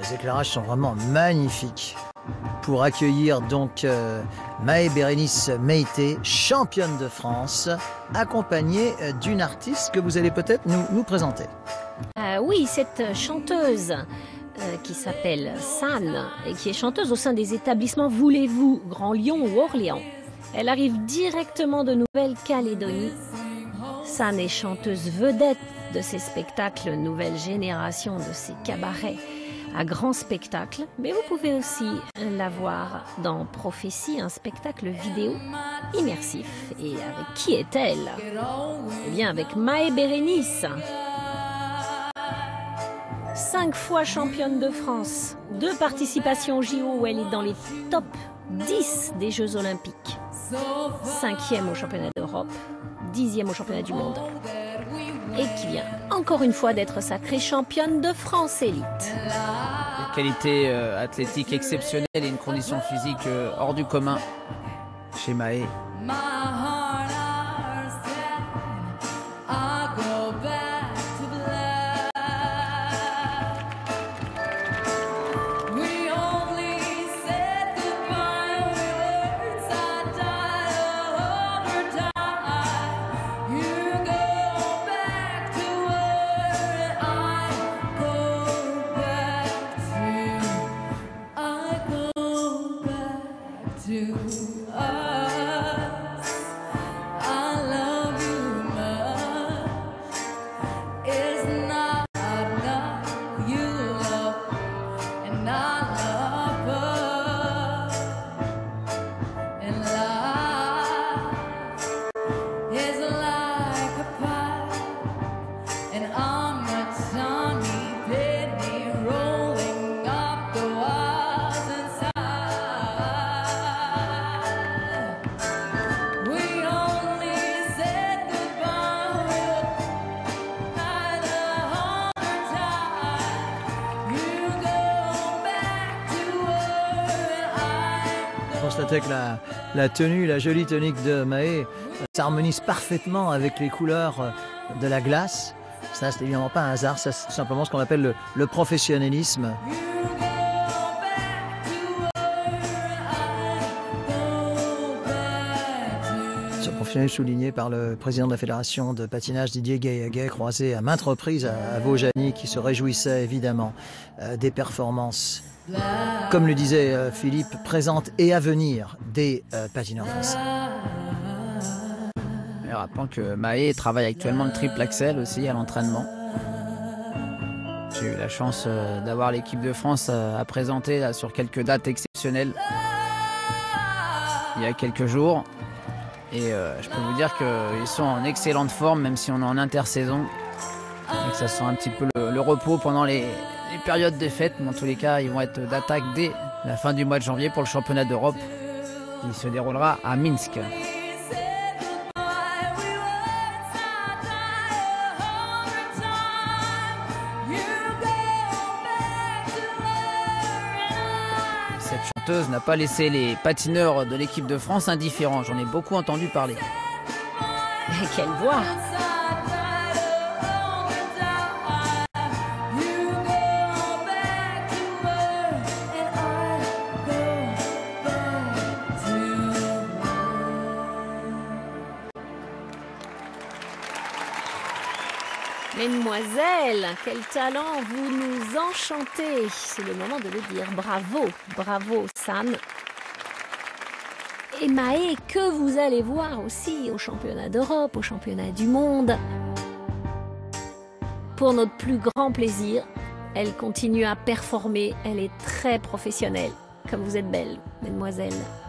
Les éclairages sont vraiment magnifiques. Pour accueillir donc Mahé Bérénice Meïté, championne de France, accompagnée d'une artiste que vous allez peut-être nous présenter. Oui, cette chanteuse qui s'appelle San et qui est chanteuse au sein des établissements Voulez-vous, Grand Lyon ou Orléans. Elle arrive directement de Nouvelle-Calédonie. San est chanteuse vedette de ces spectacles nouvelle génération, de ces cabarets à grand spectacle, mais vous pouvez aussi la voir dans Prophétie, un spectacle vidéo immersif. Et avec qui est-elle? Eh bien avec Mahé Bérénice. 5 fois championne de France, 2 participations au JO où elle est dans les top 10 des Jeux Olympiques, 5e au championnat d'Europe, 10e au championnat du monde, et qui vient encore une fois d'être sacrée championne de France élite. Une qualité athlétique exceptionnelle et une condition physique hors du commun chez Mahé. Constatez que la tenue, la jolie tunique de Mahé s'harmonise parfaitement avec les couleurs de la glace. Ça, c'est évidemment pas un hasard, ça, c'est tout simplement ce qu'on appelle le professionnalisme. Ce professionnalisme souligné par le président de la fédération de patinage Didier Gaillaguet, croisé à maintes reprises à Vaujany, qui se réjouissait évidemment des performances, comme le disait Philippe, présentes et à venir des patineurs français. Et rappelons que Mahé travaille actuellement le triple axel aussi à l'entraînement. J'ai eu la chance d'avoir l'équipe de France à présenter là, sur quelques dates exceptionnelles il y a quelques jours. Et je peux vous dire qu'ils sont en excellente forme, même si on est en intersaison. Et que ça sent un petit peu le repos pendant les périodes des fêtes. Mais en tous les cas, ils vont être d'attaque dès la fin du mois de janvier pour le championnat d'Europe qui se déroulera à Minsk. Cette chanteuse n'a pas laissé les patineurs de l'équipe de France indifférents. J'en ai beaucoup entendu parler. Et quelle voix! Mesdemoiselles, quel talent, vous nous enchantez. C'est le moment de le dire. Bravo, bravo San. Et Mahé, que vous allez voir aussi au championnat d'Europe, au championnat du monde. Pour notre plus grand plaisir, elle continue à performer. Elle est très professionnelle. Comme vous êtes belle, mesdemoiselles.